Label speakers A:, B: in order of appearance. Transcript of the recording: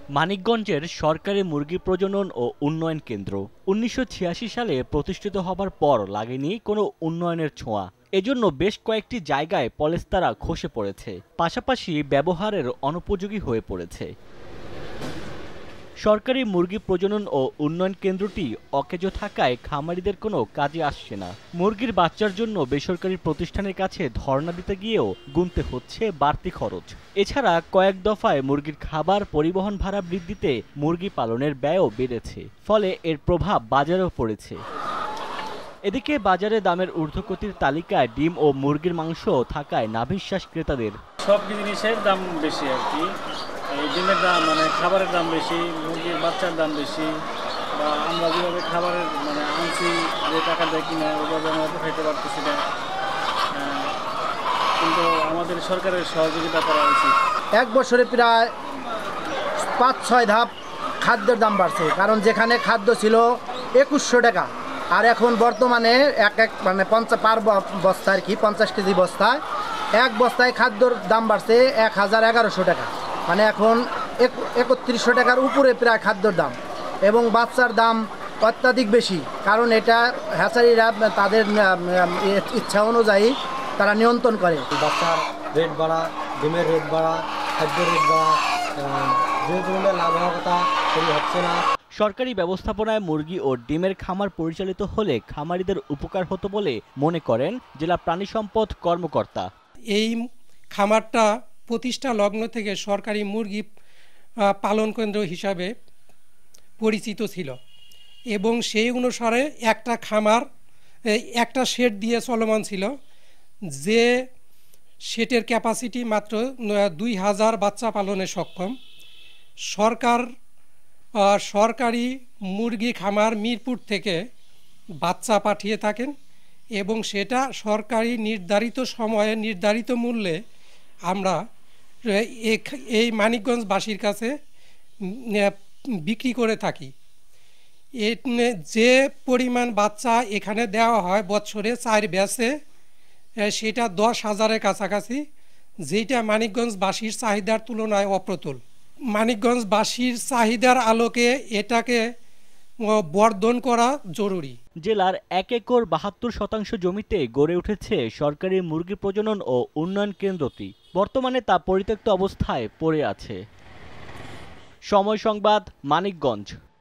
A: মানিকগঞ্জের সরকারি মুরগি প্রজনন ও উন্নয়ন কেন্দ্র ১৯৮৬ সালে প্রতিষ্ঠিত হবার পর লাগেনি কোনো উন্নয়নের ছোঁয়া। এজন্য বেশ কয়েকটি জায়গায় পলেস্তারা খসে পড়েছে, পাশাপাশি ব্যবহারের অনুপযোগী হয়ে পড়েছে। সরকারি মুরগি প্রজনন ও উন্নয়ন কেন্দ্রটি অকেজো থাকায় খামারিদের কোনো কাজে আসছে না। মুরগির বাচ্চার জন্য বেসরকারি প্রতিষ্ঠানের কাছে ধর্ণা দিতে গিয়েও গুনতে হচ্ছে বাড়তি খরচ। এছাড়া কয়েক দফায় মুরগির খাবার পরিবহন ভাড়া বৃদ্ধিতে মুরগি পালনের ব্যয়ও বেড়েছে, ফলে এর প্রভাব বাজারেও পড়েছে। এদিকে বাজারে দামের ঊর্ধ্বগতির তালিকায় ডিম ও মুরগির মাংস থাকায় নাভিশ্বাস ক্রেতাদের।
B: সব জিনিসের দাম বেশি আর কি। এই ডিমের দাম খাবারের দাম বেশি, মুরগির বাচ্চার দাম বেশি, বা আমরা যেভাবে খাবারের আনছি যে টাকা দেয় কিনা ওইভাবে আমরা খাইতে পারতেছি না। কিন্তু আমাদের সরকারের সহযোগিতা করা উচিত।
C: এক বছরে প্রায় ৫-৬ ধাপ খাদ্যের দাম বাড়ছে, কারণ যেখানে খাদ্য ছিল ২১০০ টাকা, আর এখন বর্তমানে এক পার বস্তা আর কি ৫০ কেজি বস্তায় এক বস্তায় খাদ্যর দাম বাড়ছে ১,১১০০ টাকা, এখন ৩১০০ টাকার উপরে প্রায় খাদ্যর দাম। এবং বাচ্চার দাম অত্যাধিক বেশি, কারণ এটা হ্যাচারিরা তাদের ইচ্ছা অনুযায়ী তারা নিয়ন্ত্রণ করে।
D: বাচ্চার রেট বাড়া, ডিমের রেট বাড়া, খাদ্যের রেট বাড়া, যে ধরনের লাভ হওয়ার কথা সেটি হচ্ছে না।
A: সরকারি ব্যবস্থাপনায় মুরগি ও ডিমের খামার পরিচালিত হলে খামারিদের উপকার হতো বলে মনে করেন জেলা প্রাণী সম্পদ কর্মকর্তা।
E: এই খামারটা প্রতিষ্ঠা লগ্ন থেকে সরকারি মুরগি পালন কেন্দ্র হিসাবে পরিচিত ছিল, এবং সেই অনুসারে একটা খামার একটা শেড দিয়ে চলমান ছিল, যে শেডের ক্যাপাসিটি মাত্র ২,০০০ বাচ্চা পালনে সক্ষম। সরকারি মুরগি খামার মিরপুর থেকে বাচ্চা পাঠিয়ে থাকেন, এবং সেটা সরকারি নির্ধারিত সময়ে নির্ধারিত মূল্যে আমরা এই মানিকগঞ্জবাসীর কাছে বিক্রি করে থাকি। যে পরিমাণ বাচ্চা এখানে দেওয়া হয় বছরে ৪ ব্যাচে, সেটা ১০,০০০-এর কাছাকাছি, যেটা মানিকগঞ্জবাসীর চাহিদার তুলনায় অপ্রতুল। মানিকগঞ্জবাসীর চাহিদার আলোকে এটাকে বর্ধন করা জরুরি।
A: জেলার ১ একর ৭২% জমিতে গড়ে উঠেছে সরকারি মুরগি প্রজনন ও উন্নয়ন কেন্দ্রটি। বর্তমানে তা পরিত্যক্ত অবস্থায় পড়ে আছে। সময় সংবাদ, মানিকগঞ্জ।